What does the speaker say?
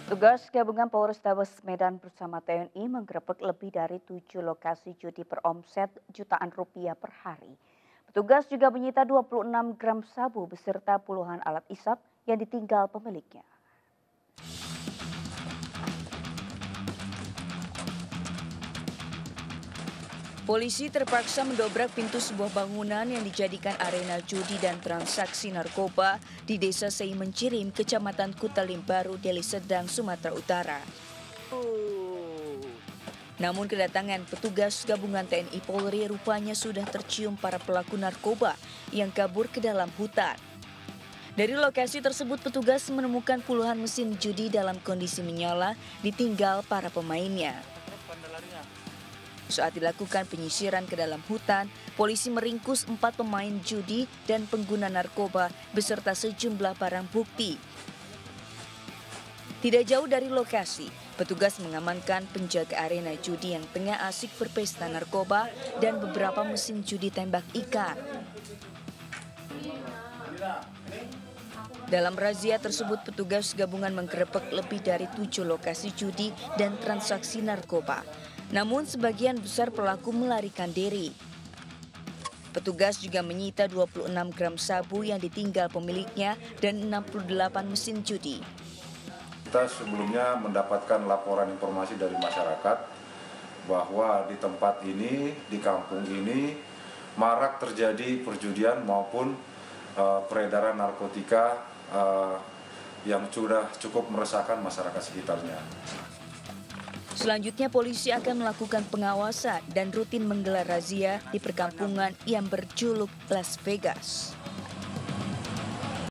Tugas gabungan Polrestabes Medan bersama TNI menggerebek lebih dari 7 lokasi judi beromset jutaan rupiah per hari. Petugas juga menyita 26 gram sabu beserta puluhan alat isap yang ditinggal pemiliknya. Polisi terpaksa mendobrak pintu sebuah bangunan yang dijadikan arena judi dan transaksi narkoba di Desa Seimencirim, Kecamatan Kutalim Baru, Deli Serdang, Sumatera Utara. Namun kedatangan petugas gabungan TNI Polri rupanya sudah tercium para pelaku narkoba yang kabur ke dalam hutan. Dari lokasi tersebut petugas menemukan puluhan mesin judi dalam kondisi menyala ditinggal para pemainnya. Saat dilakukan penyisiran ke dalam hutan, polisi meringkus 4 pemain judi dan pengguna narkoba beserta sejumlah barang bukti. Tidak jauh dari lokasi, petugas mengamankan penjaga arena judi yang tengah asik berpesta narkoba dan beberapa mesin judi tembak ikan. Dalam razia tersebut, petugas gabungan menggerebek lebih dari 7 lokasi judi dan transaksi narkoba. Namun sebagian besar pelaku melarikan diri. Petugas juga menyita 26 gram sabu yang ditinggal pemiliknya dan 68 mesin judi. Kita sebelumnya mendapatkan laporan informasi dari masyarakat bahwa di tempat ini, di kampung ini, marak terjadi perjudian maupun peredaran narkotika yang sudah cukup meresahkan masyarakat sekitarnya. Selanjutnya polisi akan melakukan pengawasan dan rutin menggelar razia di perkampungan yang berjuluk Las Vegas.